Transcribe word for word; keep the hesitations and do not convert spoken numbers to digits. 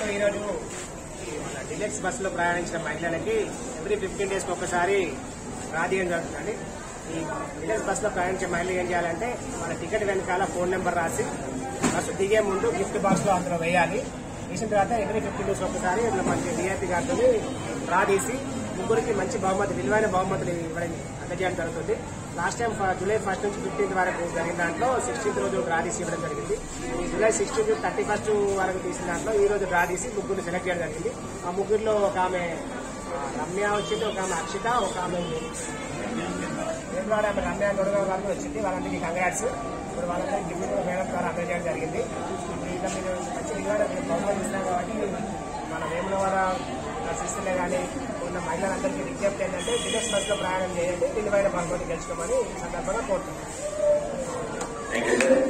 ఈరోజు మన డిలెక్స్ బస్సులో ప్రయాణించిన మహిళలకి ఎవ్రీ ఫిఫ్టీన్ డేస్కి ఒకసారి రాదీయం జరుగుతుంది. ఈ డిలెక్స్ బస్సులో ప్రయాణించే మహిళలు ఏం చేయాలంటే మన టికెట్ వెనకాల ఫోన్ నెంబర్ రాసి బస్సు దిగే ముందు గిఫ్ట్ బాక్స్లో అందులో వేయాలి. వేసిన తర్వాత ఎవ్రీ ఫిఫ్టీన్ డేస్ ఒకసారి మంచి విఐపి కార్డుని డ్రా తీసి ముగ్గురికి మంచి బహుమతి విలువైన బహుమతులు ఇవ్వడం అందజేయడం జరుగుతుంది. లాస్ట్ టైం జూలై ఫస్ట్ నుంచి ఫిఫ్టీన్త్ వరకు జరిగిన దాంట్లో సిక్స్టీన్త్ రోజు డ్రా తీసి ఇవ్వడం జరిగింది. ఈ జూలై సిక్స్టీన్త్ థర్టీ ఫస్ట్ వరకు తీసిన దాంట్లో ఈ రోజు డ్రా తీసి ముగ్గురిని సెలెక్ట్ చేయడం జరిగింది. ఆ ముగ్గురులో ఒక ఆమె రమ్య వచ్చింది, ఒక ఆమె అక్షిత, ఒక ఆమె ఆమె రమ్య గొడవ గారు వచ్చింది. వాళ్ళందరికీ కంగ్రాట్స్. ఇప్పుడు వాళ్ళందరికీ గిఫ్ట్ మేడం ద్వారా అందజేయడం జరిగింది. ఇప్పుడు ఇలా మీరు మంచి విలువైన బహుమతి ఇస్తున్నారు కాబట్టి మన వేములవాడ సిస్టర్లే కానీ ఉన్న మహిళలందరికీ విజ్ఞప్తి ఏంటంటే డిలెక్స్ బస్సులో ప్రయాణం చేయండి, విలువైన బహుమతి గెలుచుకోమని సందర్భంగా కోరుతున్నాను.